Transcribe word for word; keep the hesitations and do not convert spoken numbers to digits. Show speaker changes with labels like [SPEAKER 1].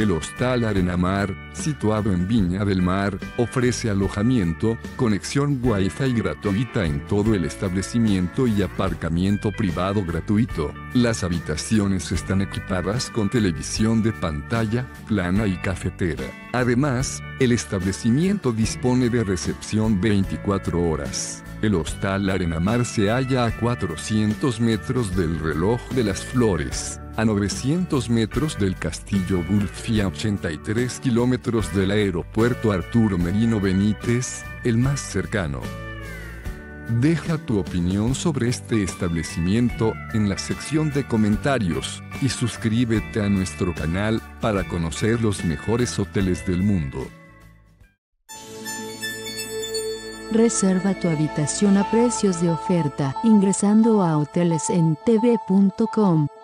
[SPEAKER 1] El Hostal Arenamar, situado en Viña del Mar, ofrece alojamiento, conexión Wi-Fi gratuita en todo el establecimiento y aparcamiento privado gratuito. Las habitaciones están equipadas con televisión de pantalla plana y cafetera. Además, el establecimiento dispone de recepción veinticuatro horas. El Hostal Arenamar se halla a cuatrocientos metros del Reloj de las Flores, a novecientos metros del Castillo Gulf y a ochenta y tres kilómetros del aeropuerto Arturo Merino Benítez, el más cercano. Deja tu opinión sobre este establecimiento en la sección de comentarios y suscríbete a nuestro canal para conocer los mejores hoteles del mundo.
[SPEAKER 2] Reserva tu habitación a precios de oferta ingresando a hoteles en t v punto com.